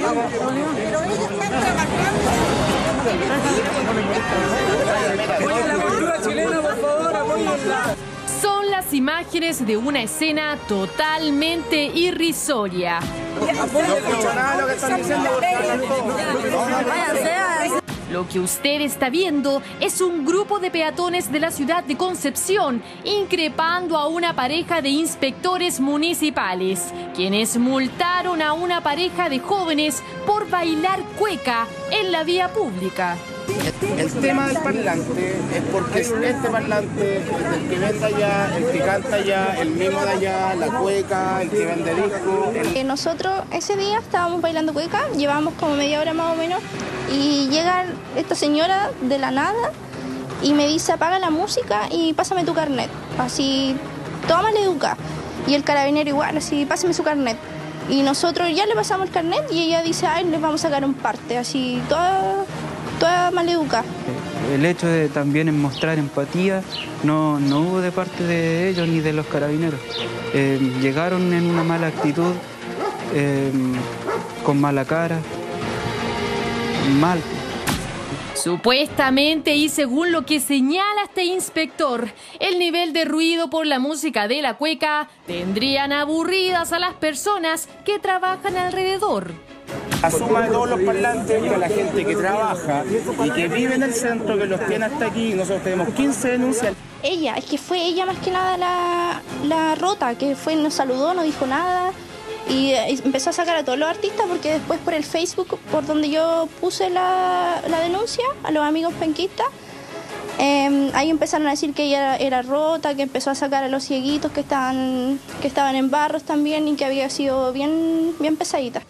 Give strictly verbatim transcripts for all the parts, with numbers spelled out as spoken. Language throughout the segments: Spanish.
la cultura chilena, por favor, apóyenla. Son las imágenes de una escena totalmente irrisoria. Lo que usted está viendo es un grupo de peatones de la ciudad de Concepción increpando a una pareja de inspectores municipales, quienes multaron a una pareja de jóvenes por bailar cueca en la vía pública. El, el tema del parlante es porque este parlante, el que vende allá, el que canta allá, el mismo de allá, la cueca, el que vende disco. El... Nosotros ese día estábamos bailando cueca, llevábamos como media hora más o menos, y llega esta señora de la nada y me dice: apaga la música y pásame tu carnet. Así, toda maleducada. Y el carabinero igual, así, pásame su carnet. Y nosotros ya le pasamos el carnet y ella dice: ay, les vamos a sacar un parte, así, toda... toda maleducada. El hecho de también mostrar empatía no, no hubo de parte de ellos ni de los carabineros. Eh, llegaron en una mala actitud, eh, con mala cara, mal. Supuestamente, y según lo que señala este inspector, el nivel de ruido por la música de la cueca tendrían aburridas a las personas que trabajan alrededor. La suma de todos los parlantes y a la gente que trabaja y que vive en el centro, que los tiene hasta aquí, nosotros tenemos quince denuncias. Ella, es que fue ella más que nada la, la rota, que fue, nos saludó, no dijo nada y empezó a sacar a todos los artistas, porque después por el Facebook, por donde yo puse la, la denuncia a los amigos penquistas, eh, ahí empezaron a decir que ella era, era rota, que empezó a sacar a los cieguitos que estaban, que estaban en barros también y que había sido bien, bien pesadita.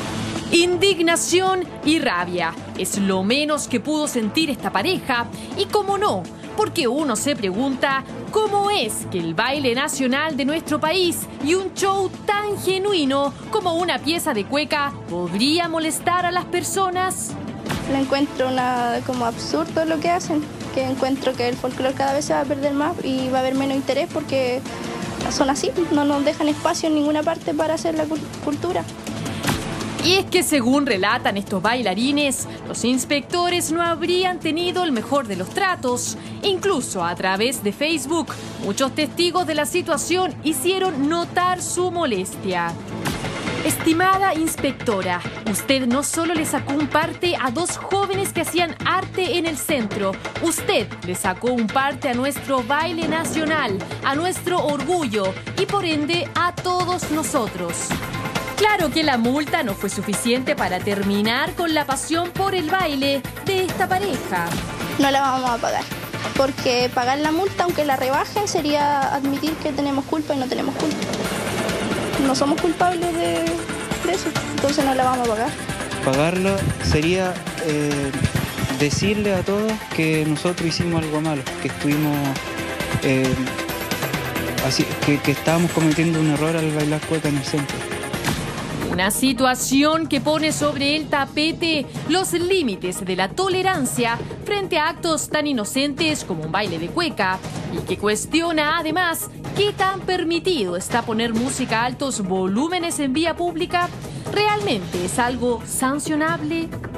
Indignación y rabia es lo menos que pudo sentir esta pareja, y cómo no, porque uno se pregunta cómo es que el baile nacional de nuestro país y un show tan genuino como una pieza de cueca podría molestar a las personas. Lo encuentro una, como absurdo lo que hacen, que encuentro que el folclore cada vez se va a perder más y va a haber menos interés porque son así, no nos dejan espacio en ninguna parte para hacer la cultura. Y es que según relatan estos bailarines, los inspectores no habrían tenido el mejor de los tratos. Incluso a través de Facebook, muchos testigos de la situación hicieron notar su molestia. Estimada inspectora, usted no solo le sacó un parte a dos jóvenes que hacían arte en el centro, usted le sacó un parte a nuestro baile nacional, a nuestro orgullo y por ende a todos nosotros. Claro que la multa no fue suficiente para terminar con la pasión por el baile de esta pareja. No la vamos a pagar, porque pagar la multa, aunque la rebajen, sería admitir que tenemos culpa y no tenemos culpa. No somos culpables de, de eso, entonces no la vamos a pagar. Pagarlo sería eh, decirle a todos que nosotros hicimos algo malo, que estuvimos... Eh, así, que, que estábamos cometiendo un error al bailar cueca en el centro. Una situación que pone sobre el tapete los límites de la tolerancia frente a actos tan inocentes como un baile de cueca y que cuestiona además qué tan permitido está poner música a altos volúmenes en vía pública. ¿Realmente es algo sancionable?